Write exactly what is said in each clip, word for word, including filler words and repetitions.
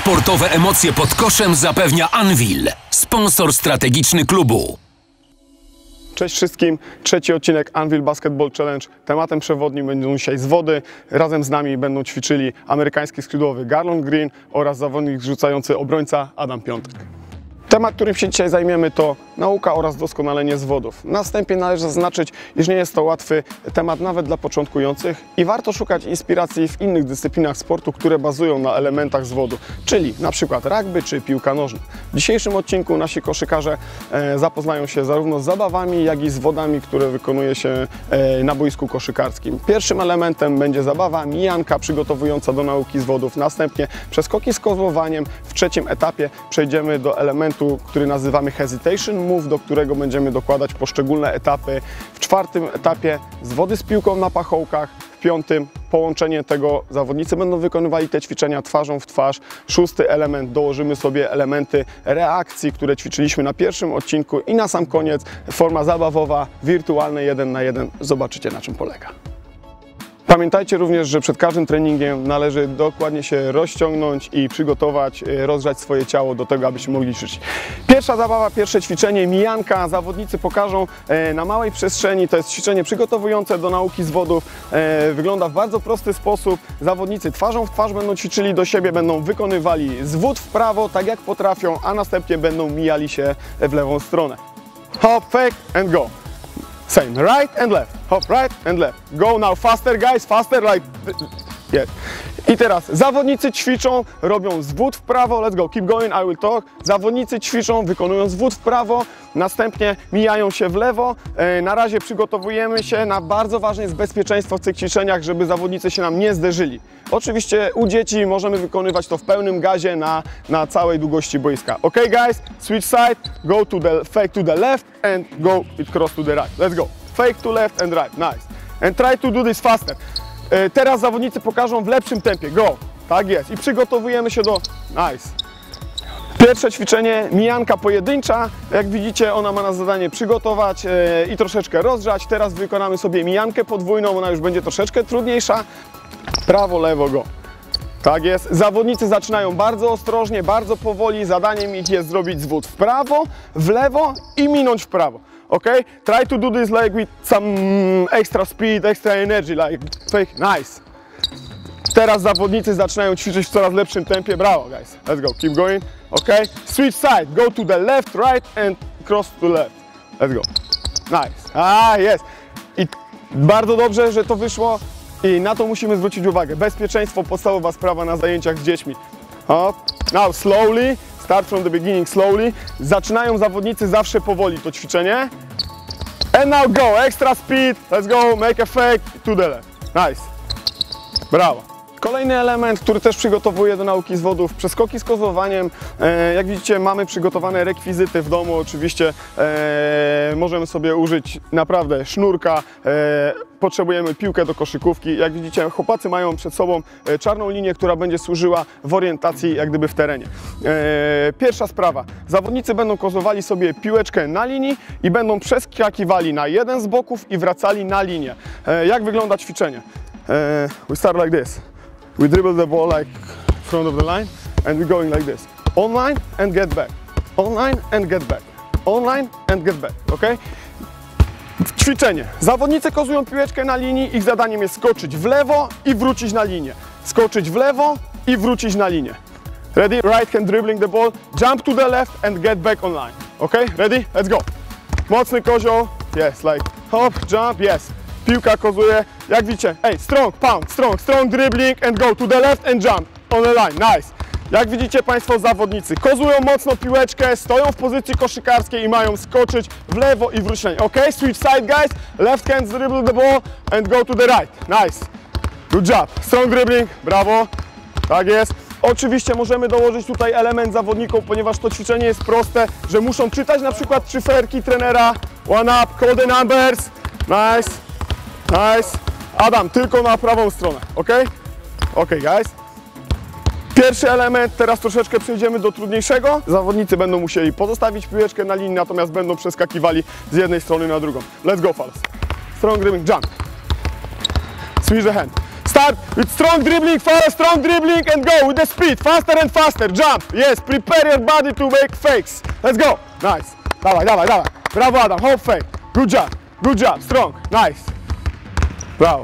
Sportowe emocje pod koszem zapewnia Anvil, sponsor strategiczny klubu. Cześć wszystkim, trzeci odcinek Anvil Basketball Challenge. Tematem przewodnim będą dzisiaj z wody. Razem z nami będą ćwiczyli amerykański skrzydłowy Garland Green oraz zawodnik rzucający obrońca Adam Piątek. Temat, którym się dzisiaj zajmiemy, to nauka oraz doskonalenie zwodów. Na wstępie należy zaznaczyć, iż nie jest to łatwy temat nawet dla początkujących i warto szukać inspiracji w innych dyscyplinach sportu, które bazują na elementach zwodu, czyli na przykład rugby czy piłka nożna. W dzisiejszym odcinku nasi koszykarze e, zapoznają się zarówno z zabawami, jak i z wodami, które wykonuje się e, na boisku koszykarskim. Pierwszym elementem będzie zabawa mijanka przygotowująca do nauki zwodów. Następnie przeskoki z kozłowaniem. W trzecim etapie przejdziemy do elementu, który nazywamy hesitation move, do którego będziemy dokładać poszczególne etapy. W czwartym etapie zwody z piłką na pachołkach. W piątym połączenie tego, zawodnicy będą wykonywali te ćwiczenia twarzą w twarz. Szósty element, dołożymy sobie elementy reakcji, które ćwiczyliśmy na pierwszym odcinku i na sam koniec forma zabawowa, wirtualne jeden na jeden. Zobaczycie, na czym polega. Pamiętajcie również, że przed każdym treningiem należy dokładnie się rozciągnąć i przygotować, rozgrzać swoje ciało do tego, abyśmy mogli ćwiczyć. Pierwsza zabawa, pierwsze ćwiczenie, mijanka. Zawodnicy pokażą na małej przestrzeni. To jest ćwiczenie przygotowujące do nauki zwodów. Wygląda w bardzo prosty sposób. Zawodnicy twarzą w twarz będą ćwiczyli do siebie, będą wykonywali zwód w prawo, tak jak potrafią, a następnie będą mijali się w lewą stronę. Hop, fake and go. Same, right and left, hop, right and left. Go now faster, guys, faster, like, yes. I teraz zawodnicy ćwiczą, robią zwód w prawo, let's go, keep going, I will talk. Zawodnicy ćwiczą, wykonują zwód w prawo, następnie mijają się w lewo. Na razie przygotowujemy się, na bardzo ważne jest bezpieczeństwo w tych ćwiczeniach, żeby zawodnicy się nam nie zderzyli. Oczywiście u dzieci możemy wykonywać to w pełnym gazie na, na całej długości boiska. Ok, guys, switch side, go to the, fake to the left and go it cross to the right. Let's go, fake to left and right, nice. And try to do this faster. Teraz zawodnicy pokażą w lepszym tempie. Go. Tak jest. I przygotowujemy się do... Nice. Pierwsze ćwiczenie, mijanka pojedyncza. Jak widzicie, ona ma na zadanie przygotować e, i troszeczkę rozgrzać. Teraz wykonamy sobie mijankę podwójną. Ona już będzie troszeczkę trudniejsza. Prawo, lewo, go. Tak jest. Zawodnicy zaczynają bardzo ostrożnie, bardzo powoli. Zadaniem ich jest zrobić zwód w prawo, w lewo i minąć w prawo. Ok? Try to do this like with some extra speed, extra energy, like fake. Nice. Teraz zawodnicy zaczynają ćwiczyć w coraz lepszym tempie. Brawo, guys. Let's go. Keep going. Ok? Switch side. Go to the left, right and cross to left. Let's go. Nice. Ah, yes. I bardzo dobrze, że to wyszło i na to musimy zwrócić uwagę. Bezpieczeństwo, podstawowa sprawa na zajęciach z dziećmi. Hop. Now slowly. Start from the beginning slowly. Zaczynają zawodnicy zawsze powoli to ćwiczenie. And now go, extra speed. Let's go, make a fake to the left. Nice. Brawo. Kolejny element, który też przygotowuję do nauki zwodów, przeskoki z kozłowaniem. E, jak widzicie, mamy przygotowane rekwizyty w domu. Oczywiście e, możemy sobie użyć naprawdę sznurka. E, potrzebujemy piłkę do koszykówki. Jak widzicie, chłopacy mają przed sobą czarną linię, która będzie służyła w orientacji jak gdyby w terenie. E, pierwsza sprawa. Zawodnicy będą kozłowali sobie piłeczkę na linii i będą przeskakiwali na jeden z boków i wracali na linię. E, jak wygląda ćwiczenie? E, we start like this. We dribble the ball like front of the line and we're going like this. Online and get back. Online and get back. Online and get back. Ok? Ćwiczenie. Zawodnicy kozują piłeczkę na linii. Ich zadaniem jest skoczyć w lewo i wrócić na linię. Skoczyć w lewo i wrócić na linię. Ready? Right hand dribbling the ball. Jump to the left and get back online. Ok? Ready? Let's go. Mocny kozioł. Yes, like hop, jump, yes. Piłka kozuje, jak widzicie, hey, strong, pound, strong, strong dribbling and go to the left and jump on the line, nice. Jak widzicie Państwo, zawodnicy kozują mocno piłeczkę, stoją w pozycji koszykarskiej i mają skoczyć w lewo i wrócić. Ok, switch side guys, left hand dribble the ball and go to the right, nice. Good job, strong dribbling, brawo, tak jest. Oczywiście możemy dołożyć tutaj element zawodników, ponieważ to ćwiczenie jest proste, że muszą czytać na przykład cyferki trenera, one up, call the numbers, nice. Nice. Adam, tylko na prawą stronę, ok? Ok, guys. Pierwszy element, teraz troszeczkę przejdziemy do trudniejszego. Zawodnicy będą musieli pozostawić piłeczkę na linii, natomiast będą przeskakiwali z jednej strony na drugą. Let's go, fellas. Strong dribbling, jump. Switch the hand. Start start with strong dribbling, fast, strong dribbling and go with the speed, faster and faster, jump, yes, prepare your body to make fakes, let's go, nice, dawaj, dawaj, dawaj, brawo Adam, hop fake, good job, good job, strong, nice, brawo,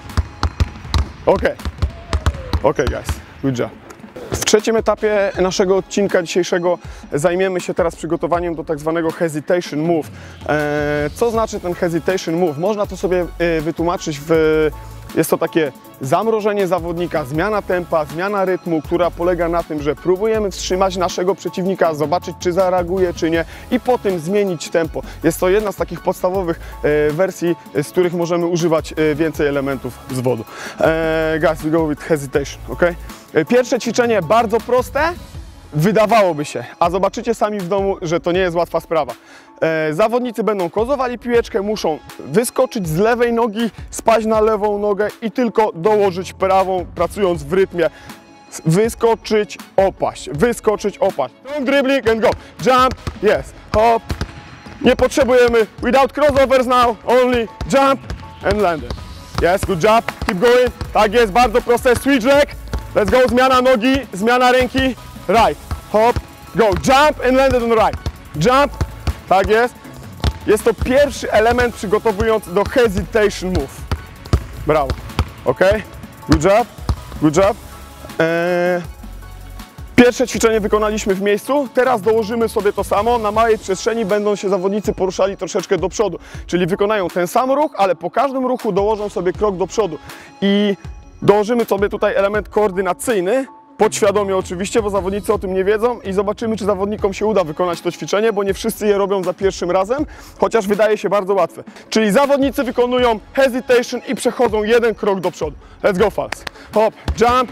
ok, ok guys, good job. W trzecim etapie naszego odcinka dzisiejszego zajmiemy się teraz przygotowaniem do tak zwanego hesitation move. Co znaczy ten hesitation move? Można to sobie wytłumaczyć w... Jest to takie zamrożenie zawodnika, zmiana tempa, zmiana rytmu, która polega na tym, że próbujemy wstrzymać naszego przeciwnika, zobaczyć czy zareaguje, czy nie i potem zmienić tempo. Jest to jedna z takich podstawowych wersji, z których możemy używać więcej elementów z wodu. Guys, we go with hesitation, ok? Pierwsze ćwiczenie bardzo proste, wydawałoby się, a zobaczycie sami w domu, że to nie jest łatwa sprawa. Zawodnicy będą kozowali piłeczkę, muszą wyskoczyć z lewej nogi, spaść na lewą nogę i tylko dołożyć prawą, pracując w rytmie. Wyskoczyć, opaść, wyskoczyć, opaść. Dribbling and go. Jump, yes, hop. Nie potrzebujemy, without crossovers now, only jump and land it. Yes, good job, keep going. Tak jest, bardzo proste, switch leg. Let's go, zmiana nogi, zmiana ręki. Right, hop, go, jump and land it on the right. Jump, tak jest. Jest to pierwszy element przygotowujący do hesitation move. Brawo, ok, good job, good job. Eee, pierwsze ćwiczenie wykonaliśmy w miejscu, teraz dołożymy sobie to samo. Na małej przestrzeni będą się zawodnicy poruszali troszeczkę do przodu, czyli wykonają ten sam ruch, ale po każdym ruchu dołożą sobie krok do przodu. I dołożymy sobie tutaj element koordynacyjny, podświadomie oczywiście, bo zawodnicy o tym nie wiedzą i zobaczymy, czy zawodnikom się uda wykonać to ćwiczenie, bo nie wszyscy je robią za pierwszym razem, chociaż wydaje się bardzo łatwe. Czyli zawodnicy wykonują hesitation i przechodzą jeden krok do przodu. Let's go fast. Hop, jump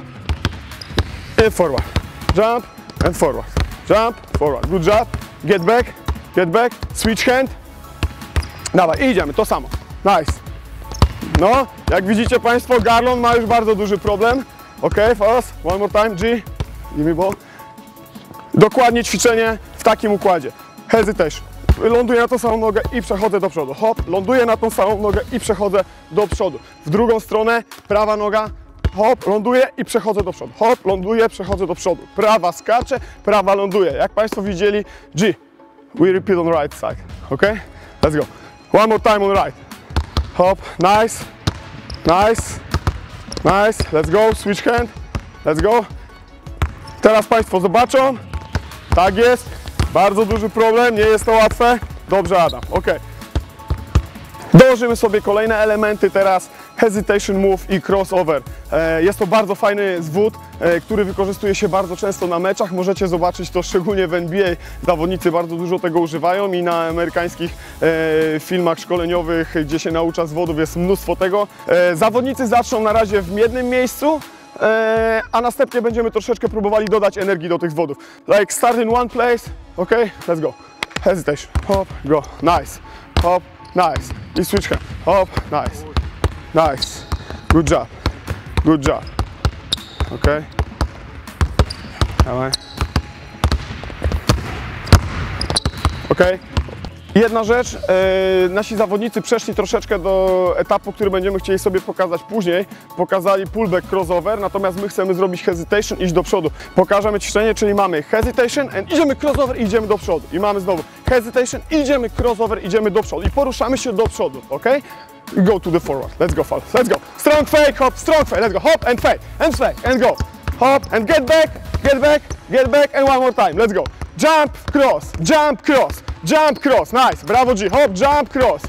and forward. Jump and forward. Jump, forward. Good job. Get back, get back, switch hand. Dawaj, i idziemy, to samo. Nice. No, jak widzicie Państwo, Garlon ma już bardzo duży problem. Ok, fast, one more time, G, give me ball. Dokładnie ćwiczenie w takim układzie. Hesitation. Ląduję na tą samą nogę i przechodzę do przodu. Hop, ląduję na tą samą nogę i przechodzę do przodu. W drugą stronę, prawa noga, hop, ląduję i przechodzę do przodu. Hop, ląduję, przechodzę do przodu. Prawa skacze, prawa ląduje. Jak Państwo widzieli, G, we repeat on the right side. Ok, let's go. One more time on the right. Hop, nice, nice. Nice, let's go, switch hand, let's go. Teraz Państwo zobaczą, tak jest, bardzo duży problem, nie jest to łatwe. Dobrze Adam, ok. Dołożymy sobie kolejne elementy teraz, hesitation move i crossover. Jest to bardzo fajny zwód, który wykorzystuje się bardzo często na meczach. Możecie zobaczyć to szczególnie w N B A. Zawodnicy bardzo dużo tego używają i na amerykańskich filmach szkoleniowych, gdzie się naucza zwodów, jest mnóstwo tego. Zawodnicy zaczną na razie w jednym miejscu, a następnie będziemy troszeczkę próbowali dodać energii do tych zwodów. Like start in one place, ok, let's go. Hesitation, hop, go, nice, hop, nice. I switch hand, hop, nice, nice, good job, good job, ok. Dawaj. Ok. Jedna rzecz, yy, nasi zawodnicy przeszli troszeczkę do etapu, który będziemy chcieli sobie pokazać później. Pokazali pullback crossover, natomiast my chcemy zrobić hesitation i iść do przodu. Pokażemy ćwiczenie, czyli mamy hesitation and idziemy crossover i idziemy do przodu. I mamy znowu hesitation, idziemy crossover, idziemy do przodu. I poruszamy się do przodu, ok? Go to the forward, let's go fast, let's go. Strong fake, hop, strong fake, let's go, hop and fake, and fake, and go. Hop and get back, get back, get back and one more time, let's go. Jump, cross, jump, cross, jump, cross, nice, brawo G, hop, jump, cross.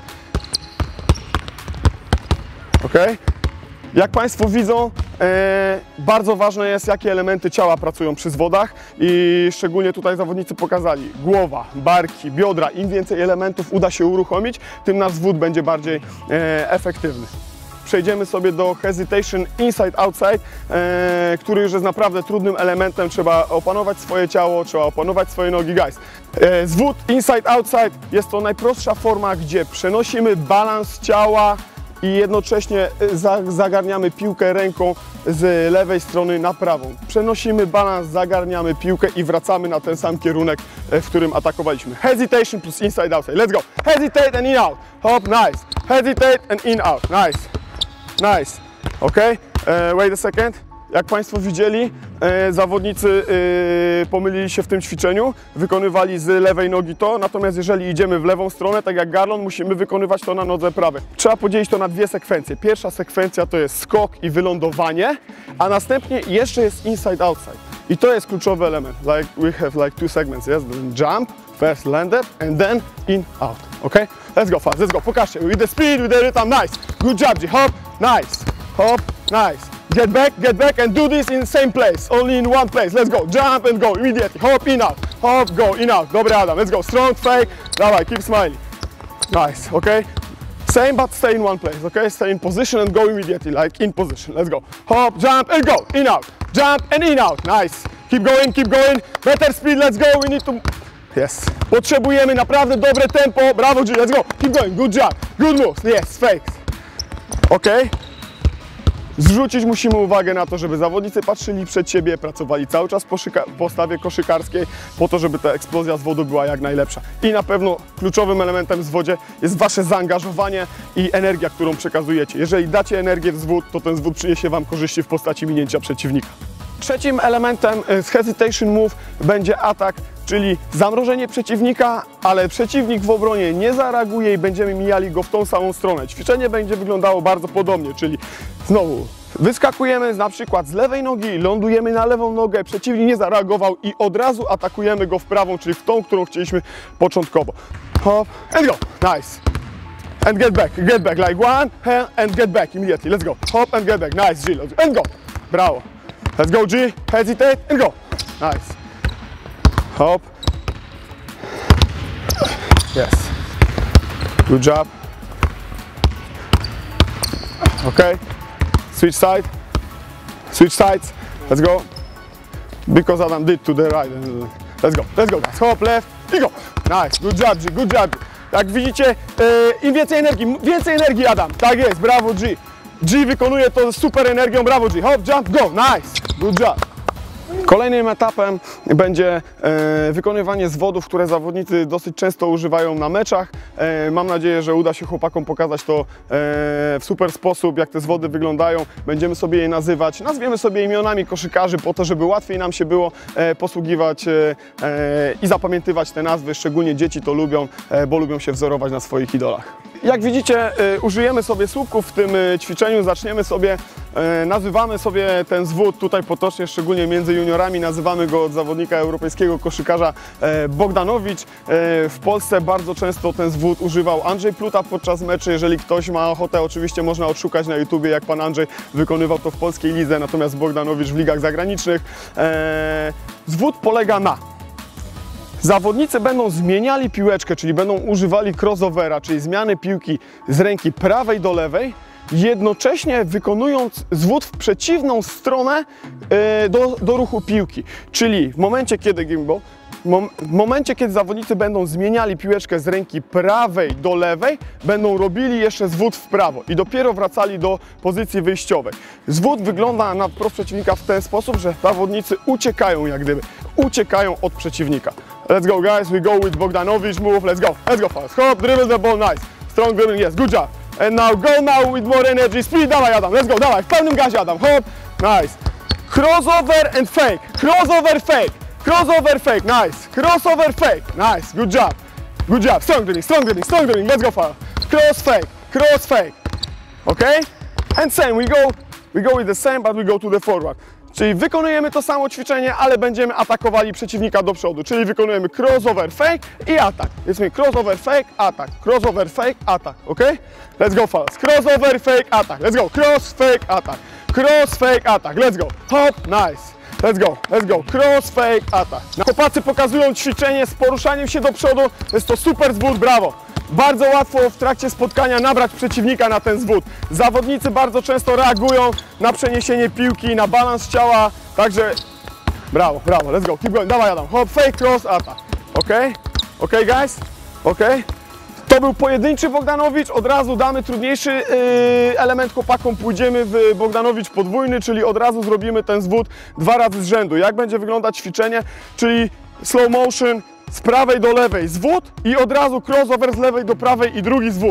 Ok? Jak Państwo widzą, e, bardzo ważne jest, jakie elementy ciała pracują przy zwodach i szczególnie tutaj zawodnicy pokazali głowa, barki, biodra. Im więcej elementów uda się uruchomić, tym nasz zwód będzie bardziej e, efektywny. Przejdziemy sobie do hesitation inside-outside, e, który już jest naprawdę trudnym elementem. Trzeba opanować swoje ciało, trzeba opanować swoje nogi. Guys, e, zwód inside-outside jest to najprostsza forma, gdzie przenosimy balans ciała i jednocześnie zagarniamy piłkę ręką z lewej strony na prawą. Przenosimy balans, zagarniamy piłkę i wracamy na ten sam kierunek, w którym atakowaliśmy. Hesitation plus inside-outside. Let's go. Hesitate and in out. Hop, nice. Hesitate and in out. Nice. Nice. Ok? E, wait a second. Jak Państwo widzieli, e, zawodnicy e, pomylili się w tym ćwiczeniu, wykonywali z lewej nogi to, natomiast jeżeli idziemy w lewą stronę, tak jak Garlon, musimy wykonywać to na nodze prawej. Trzeba podzielić to na dwie sekwencje. Pierwsza sekwencja to jest skok i wylądowanie, a następnie jeszcze jest inside-outside. I to jest kluczowy element. Like we have like two segments, yes? Then jump, first landed, and then in, out. Okay? Let's go fast, let's go. Pokażcie. With the speed, with the rhythm, nice. Good job, G. Hop, nice. Hop, nice. Get back, get back, and do this in the same place. Only in one place. Let's go. Jump and go immediately. Hop, in, out. Hop, go, in, out. Dobry, Adam. Let's go. Strong, fake. Dawaj, keep smiling. Nice, okay? Same, but stay in one place, okay? Stay in position and go immediately, like in position. Let's go. Hop, jump, and go. In, out. Jump, and in, out. Nice. Keep going, keep going. Better speed, let's go. We need to... Yes. Potrzebujemy naprawdę dobre tempo. Brawo, G. Let's go. Keep going. Good job. Good moves. Yes, fake. Okay? Zwrócić musimy uwagę na to, żeby zawodnicy patrzyli przed siebie, pracowali cały czas po postawie koszykarskiej, po to, żeby ta eksplozja z wody była jak najlepsza. I na pewno kluczowym elementem w zwodzie jest Wasze zaangażowanie i energia, którą przekazujecie. Jeżeli dacie energię w zwód, to ten zwód przyniesie Wam korzyści w postaci minięcia przeciwnika. Trzecim elementem z hesitation move będzie atak, czyli zamrożenie przeciwnika, ale przeciwnik w obronie nie zareaguje i będziemy mijali go w tą samą stronę. Ćwiczenie będzie wyglądało bardzo podobnie, czyli znowu wyskakujemy na przykład z lewej nogi, lądujemy na lewą nogę, przeciwnik nie zareagował i od razu atakujemy go w prawą, czyli w tą, którą chcieliśmy początkowo. Hop and go, nice. And get back, get back, like one hand and get back immediately, let's go. Hop and get back, nice G, and go, brawo. Let's go G, hesitate and go, nice. Hop. Yes. Good job. Okay. Switch side. Switch sides. Let's go. Because Adam did to the right. Let's go. Let's go guys. Hop left i go. Nice. Good job G. Good job. Jak widzicie, e, im więcej energii, więcej energii Adam. Tak jest. Brawo G. G wykonuje to z super energią. Brawo G. Hop, jump, go. Nice. Good job. Kolejnym etapem będzie e, wykonywanie zwodów, które zawodnicy dosyć często używają na meczach. E, mam nadzieję, że uda się chłopakom pokazać to e, w super sposób, jak te zwody wyglądają. Będziemy sobie je nazywać, nazwiemy sobie imionami koszykarzy po to, żeby łatwiej nam się było e, posługiwać e, e, i zapamiętywać te nazwy. Szczególnie dzieci to lubią, e, bo lubią się wzorować na swoich idolach. Jak widzicie, e, użyjemy sobie słupków w tym e, ćwiczeniu. Zaczniemy sobie, e, nazywamy sobie ten zwód tutaj potocznie, szczególnie między juniorami, nazywamy go od zawodnika europejskiego koszykarza e, Bogdanowicz. E, w Polsce bardzo często ten zwód używał Andrzej Pluta podczas meczy. Jeżeli ktoś ma ochotę, oczywiście można odszukać na YouTubie, jak pan Andrzej wykonywał to w polskiej lidze, natomiast Bogdanowicz w ligach zagranicznych. E, zwód polega na: zawodnicy będą zmieniali piłeczkę, czyli będą używali crossovera, czyli zmiany piłki z ręki prawej do lewej, jednocześnie wykonując zwód w przeciwną stronę yy, do, do ruchu piłki. Czyli w momencie, kiedy gimbal, mom, w momencie, kiedy zawodnicy będą zmieniali piłeczkę z ręki prawej do lewej, będą robili jeszcze zwód w prawo i dopiero wracali do pozycji wyjściowej. Zwód wygląda na wprost przeciwnika w ten sposób, że zawodnicy uciekają jak gdyby, uciekają od przeciwnika. Let's go guys, we go with Bogdanowicz move, let's go, let's go fast. Hop, dribble the ball, nice. Strong dribbling, yes, good job. And now go now with more energy, speed, dawaj Adam, let's go, dawaj, w pełnym gazie Adam, hop, nice. Crossover and fake, crossover fake, crossover fake, nice. Crossover fake, nice, good job. Good job, strong dribbling, strong dribbling, strong dribbling, let's go fast. Cross fake, cross fake, okay? And same, we go, we go with the same, but we go to the forward. Czyli wykonujemy to samo ćwiczenie, ale będziemy atakowali przeciwnika do przodu. Czyli wykonujemy crossover, fake i atak. Jest mi crossover, fake, atak. Crossover, fake, atak. Ok? Let's go fast. Crossover, fake, atak. Let's go. Cross, fake, atak. Cross, fake, atak. Let's go. Hop, nice. Let's go. Let's go. Cross, fake, atak. Chłopacy pokazują ćwiczenie z poruszaniem się do przodu. Jest to super zwód, brawo. Bardzo łatwo w trakcie spotkania nabrać przeciwnika na ten zwód. Zawodnicy bardzo często reagują na przeniesienie piłki, na balans ciała, także brawo, brawo, let's go, keep going, dawaj Adam, hop, fake, cross, atak, ok, ok guys, ok. To był pojedynczy Bogdanowicz, od razu damy trudniejszy yy, element chłopakom, pójdziemy w Bogdanowicz podwójny, czyli od razu zrobimy ten zwód dwa razy z rzędu. Jak będzie wyglądać ćwiczenie, czyli slow motion, z prawej do lewej zwód i od razu crossover z lewej do prawej i drugi zwód.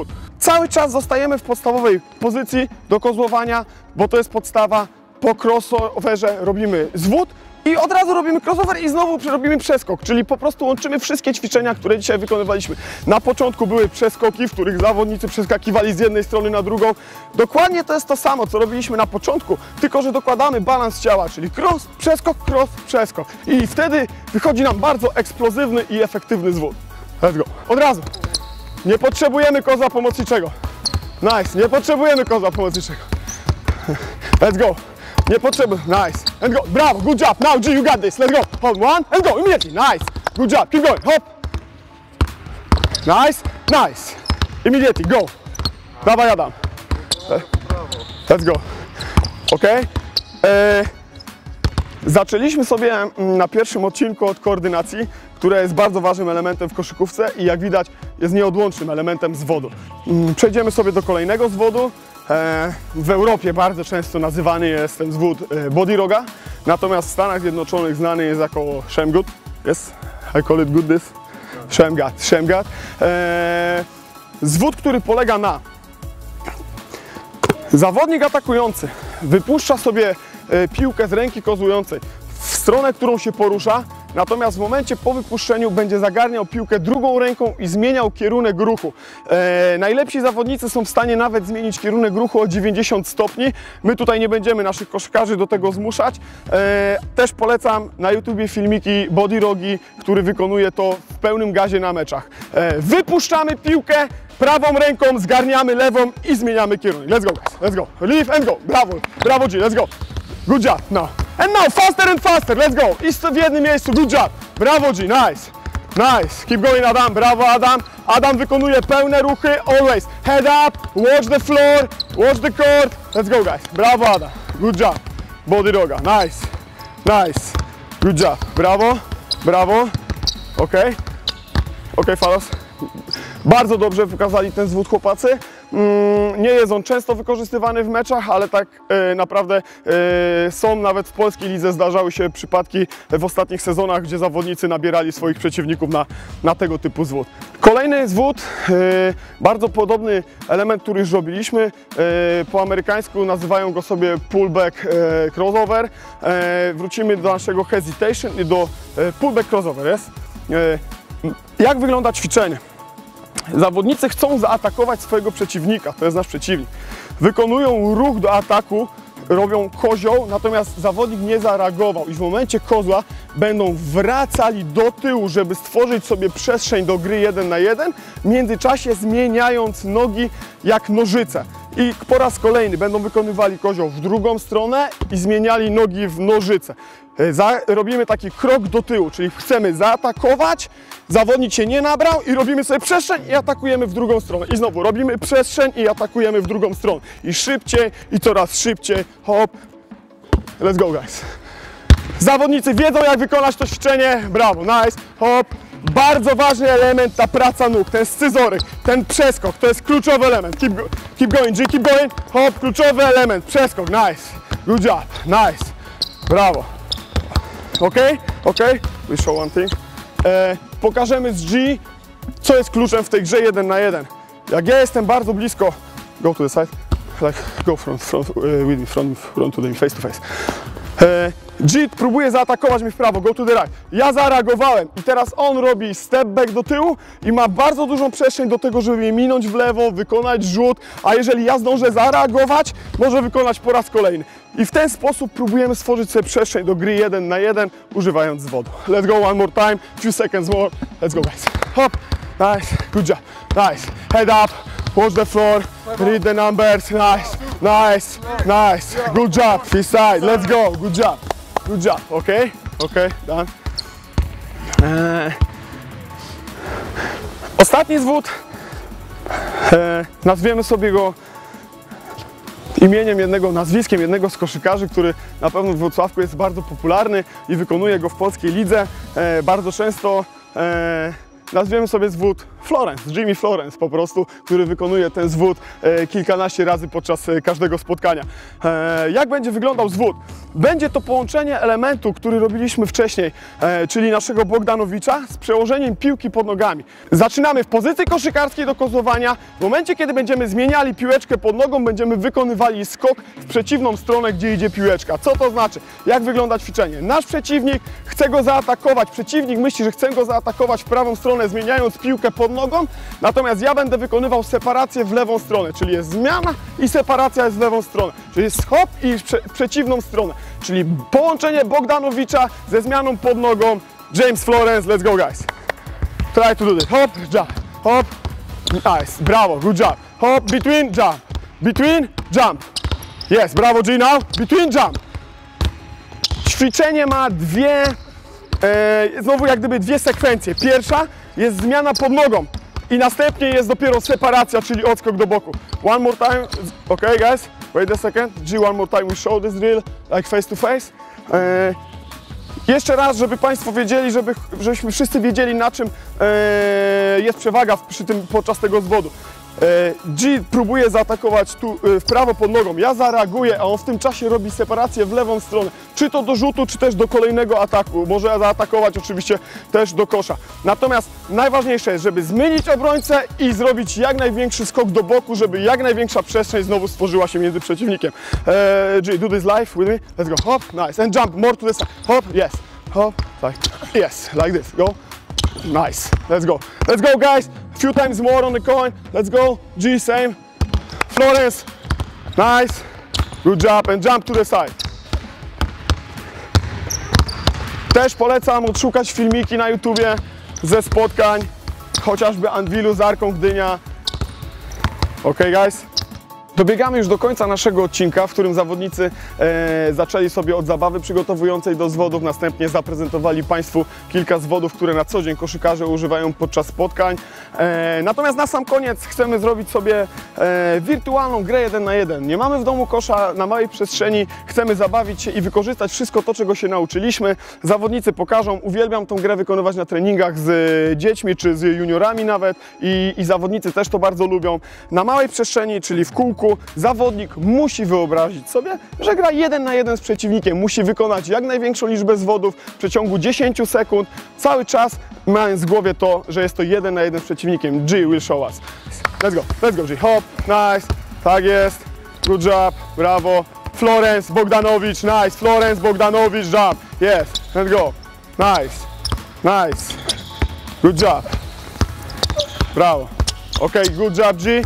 Cały czas zostajemy w podstawowej pozycji do kozłowania, bo to jest podstawa. Po crossoverze robimy zwód i od razu robimy crossover i znowu robimy przeskok, czyli po prostu łączymy wszystkie ćwiczenia, które dzisiaj wykonywaliśmy. Na początku były przeskoki, w których zawodnicy przeskakiwali z jednej strony na drugą. Dokładnie to jest to samo, co robiliśmy na początku, tylko że dokładamy balans ciała, czyli cross, przeskok, cross, przeskok. I wtedy wychodzi nam bardzo eksplozywny i efektywny zwód. Let's go. Od razu. Nie potrzebujemy kozła pomocniczego. Nice. Nie potrzebujemy kozła pomocniczego. Let's go. Nie potrzebujemy. Nice. And go. Brawo. Good job. Now G, you got this. Let's go. Hold one and go. Immediately. Nice. Good job. Keep going. Hop. Nice. Nice. Immediately. Go. Dawaj, Adam. Let's go. Ok. E Zaczęliśmy sobie na pierwszym odcinku od koordynacji, która jest bardzo ważnym elementem w koszykówce i jak widać jest nieodłącznym elementem zwodu. Przejdziemy sobie do kolejnego zwodu. W Europie bardzo często nazywany jest ten zwód body roga, natomiast w Stanach Zjednoczonych znany jest jako Shammgod. Yes, I call it good this. Shammgod, Shammgod. Zwód, który polega na zawodnik atakujący wypuszcza sobie piłkę z ręki kozłującej w stronę, którą się porusza, natomiast w momencie po wypuszczeniu będzie zagarniał piłkę drugą ręką i zmieniał kierunek ruchu. E, najlepsi zawodnicy są w stanie nawet zmienić kierunek ruchu o dziewięćdziesiąt stopni. My tutaj nie będziemy naszych koszykarzy do tego zmuszać. E, też polecam na YouTubie filmiki Body Rogi, który wykonuje to w pełnym gazie na meczach. E, wypuszczamy piłkę prawą ręką, zgarniamy lewą i zmieniamy kierunek. Let's go guys, let's go. Leave and go. Brawo, brawo G, let's go. Good job, now. And now, faster and faster, let's go. I w jednym miejscu, good job. Brawo G, nice. Nice, keep going Adam, brawo Adam. Adam wykonuje pełne ruchy, always. Head up, watch the floor, watch the court. Let's go guys, brawo Adam. Good job. Body roga, nice. Nice. Good job, brawo, brawo. Ok. Ok, fellas. Bardzo dobrze pokazali ten zwód chłopacy. Nie jest on często wykorzystywany w meczach, ale tak e, naprawdę e, są nawet w polskiej lidze, zdarzały się przypadki w ostatnich sezonach, gdzie zawodnicy nabierali swoich przeciwników na, na tego typu zwód. Kolejny zwód, e, bardzo podobny element, który już robiliśmy, e, po amerykańsku nazywają go sobie pullback e, crossover. E, wrócimy do naszego hesitation i do e, pullback crossover. Jest? E, jak wygląda ćwiczenie? Zawodnicy chcą zaatakować swojego przeciwnika, to jest nasz przeciwnik. Wykonują ruch do ataku, robią kozioł, natomiast zawodnik nie zareagował i w momencie kozła będą wracali do tyłu, żeby stworzyć sobie przestrzeń do gry jeden na jeden, w międzyczasie zmieniając nogi jak nożyce. I po raz kolejny będą wykonywali kozioł w drugą stronę i zmieniali nogi w nożyce. Za, robimy taki krok do tyłu, czyli chcemy zaatakować, zawodnik się nie nabrał i robimy sobie przestrzeń i atakujemy w drugą stronę. I znowu robimy przestrzeń i atakujemy w drugą stronę. I szybciej, i coraz szybciej. Hop. Let's go guys. Zawodnicy wiedzą, jak wykonać to ćwiczenie. Brawo, nice. Hop. Bardzo ważny element, ta praca nóg, ten scyzoryk, ten przeskok, to jest kluczowy element. Keep, go, keep going, G, keep going. Hop, kluczowy element, przeskok, nice. Good job, nice. Brawo. Ok, ok, we show one thing. E, pokażemy z G, co jest kluczem w tej grze jeden na jeden. Jak ja jestem bardzo blisko, go to the side, like go front, front, uh, with me, front, front to the face to face. E, G próbuje zaatakować mnie w prawo, go to the right. Ja zareagowałem i teraz on robi step back do tyłu i ma bardzo dużą przestrzeń do tego, żeby mnie minąć w lewo, wykonać rzut, a jeżeli ja zdążę zareagować, może wykonać po raz kolejny. I w ten sposób próbujemy stworzyć sobie przestrzeń do gry jeden na jeden, używając zwodu. Let's go one more time, few seconds more. Let's go guys. Hop, nice, good job, nice. Head up, watch the floor, read the numbers, nice, nice, nice. Good job, this side, let's go, good job. Good job, okay, okay, done. Eee. Ostatni zwód, eee, nazwiemy sobie go imieniem jednego, nazwiskiem jednego z koszykarzy, który na pewno w Wrocławku jest bardzo popularny i wykonuje go w polskiej lidze. Eee, bardzo często eee, nazwiemy sobie zwód Florence, Jimmy Florence po prostu, który wykonuje ten zwód e, kilkanaście razy podczas e, każdego spotkania. E, jak będzie wyglądał zwód? Będzie to połączenie elementu, który robiliśmy wcześniej, e, czyli naszego Bogdanowicza z przełożeniem piłki pod nogami. Zaczynamy w pozycji koszykarskiej do kozowania. W momencie, kiedy będziemy zmieniali piłeczkę pod nogą, będziemy wykonywali skok w przeciwną stronę, gdzie idzie piłeczka. Co to znaczy? Jak wygląda ćwiczenie? Nasz przeciwnik chce go zaatakować. Przeciwnik myśli, że chce go zaatakować w prawą stronę, zmieniając piłkę pod nogą, natomiast ja będę wykonywał separację w lewą stronę, czyli jest zmiana i separacja jest w lewą stronę, czyli jest hop i w, prze w przeciwną stronę, czyli połączenie Bogdanowicza ze zmianą pod nogą. James Florence, let's go guys. Try to do this. Hop, jump, hop, nice, brawo, good job. Hop, between, jump, between, jump. Yes, brawo G now, between, jump. Ćwiczenie ma dwie, e, znowu jak gdyby dwie sekwencje. Pierwsza jest zmiana pod nogą i następnie jest dopiero separacja, czyli odskok do boku. One more time, ok guys, wait a second, G, one more time we show this drill, like face to face. E, jeszcze raz, żeby Państwo wiedzieli, żeby, żebyśmy wszyscy wiedzieli, na czym e, jest przewaga przy tym, podczas tego zwodu. G próbuje zaatakować tu w prawo pod nogą, ja zareaguję, a on w tym czasie robi separację w lewą stronę, czy to do rzutu, czy też do kolejnego ataku. Może zaatakować oczywiście też do kosza. Natomiast najważniejsze jest, żeby zmienić obrońcę i zrobić jak największy skok do boku, żeby jak największa przestrzeń znowu stworzyła się między przeciwnikiem. Eee, G, do this live with me, let's go, hop, nice, and jump more to the side, hop, yes, hop, like, yes, like this, go. Nice. Let's go. Let's go, guys. A few times more on the coin. Let's go. G, same. Florence. Nice. Good job. And jump to the side. Też polecam odszukać filmiki na YouTubie ze spotkań, chociażby Anwilu z Arką Gdynia. Ok, guys? Dobiegamy już do końca naszego odcinka, w którym zawodnicy e, zaczęli sobie od zabawy przygotowującej do zwodów, następnie zaprezentowali Państwu kilka zwodów, które na co dzień koszykarze używają podczas spotkań. E, natomiast na sam koniec chcemy zrobić sobie e, wirtualną grę jeden na jeden. Nie mamy w domu kosza na małej przestrzeni, chcemy zabawić się i wykorzystać wszystko to, czego się nauczyliśmy. Zawodnicy pokażą, uwielbiam tą grę wykonywać na treningach z dziećmi czy z juniorami nawet i, i zawodnicy też to bardzo lubią. Na małej przestrzeni, czyli w kółku, zawodnik musi wyobrazić sobie, że gra jeden na jeden z przeciwnikiem, musi wykonać jak największą liczbę zwodów w przeciągu dziesięciu sekund, cały czas mając w głowie to, że jest to jeden na jeden z przeciwnikiem. G will show us. Let's go, let's go G, hop, nice, tak jest, good job, brawo, Florence, Bogdanowicz, nice, Florence, Bogdanowicz, jump, yes, let's go, nice, nice, good job, brawo, ok, good job G.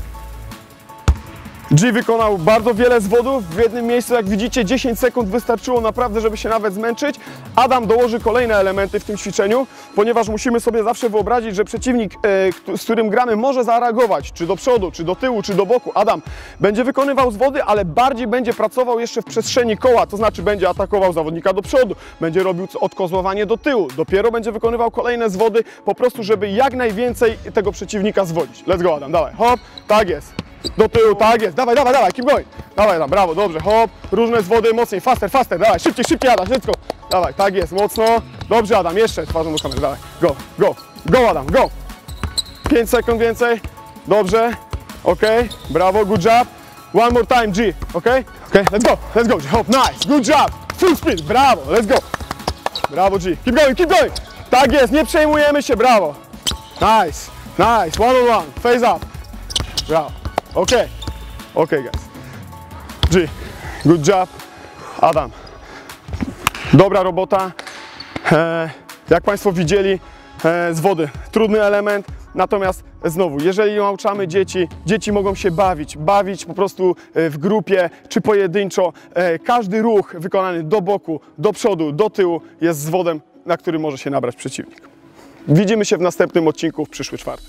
G wykonał bardzo wiele zwodów w jednym miejscu, jak widzicie dziesięć sekund wystarczyło naprawdę, żeby się nawet zmęczyć. Adam dołoży kolejne elementy w tym ćwiczeniu, ponieważ musimy sobie zawsze wyobrazić, że przeciwnik, e, z którym gramy, może zareagować, czy do przodu, czy do tyłu, czy do boku. Adam będzie wykonywał zwody, ale bardziej będzie pracował jeszcze w przestrzeni koła, to znaczy będzie atakował zawodnika do przodu, będzie robił odkozłowanie do tyłu, dopiero będzie wykonywał kolejne zwody, po prostu, żeby jak najwięcej tego przeciwnika zwodzić. Let's go Adam, dawaj, hop, tak jest. Do tyłu, tak jest, dawaj, dawaj, dawaj, keep going. Dawaj tam, brawo, dobrze, hop, różne zwody, mocniej, faster, faster, dawaj, szybciej, szybciej Adam, szybko. Dawaj, tak jest, mocno. Dobrze Adam, jeszcze twarzą do kamery, dawaj, go, go, go Adam, go. pięć sekund więcej, dobrze, ok, brawo, good job. One more time, G, ok, ok, let's go, let's go, G, hop, nice, good job, full speed, brawo, let's go. Brawo G, keep going, keep going. Tak jest, nie przejmujemy się, brawo. Nice, nice, one on one, face up. Brawo. Ok, ok guys. G, good job. Adam, dobra robota. E, jak Państwo widzieli, e, zwody, trudny element. Natomiast znowu, jeżeli nauczamy dzieci, dzieci mogą się bawić, bawić po prostu w grupie czy pojedynczo. E, każdy ruch wykonany do boku, do przodu, do tyłu jest zwodem, na który może się nabrać przeciwnik. Widzimy się w następnym odcinku w przyszły czwartek.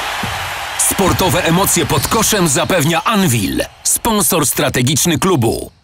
Sportowe emocje pod koszem zapewnia Anvil, sponsor strategiczny klubu.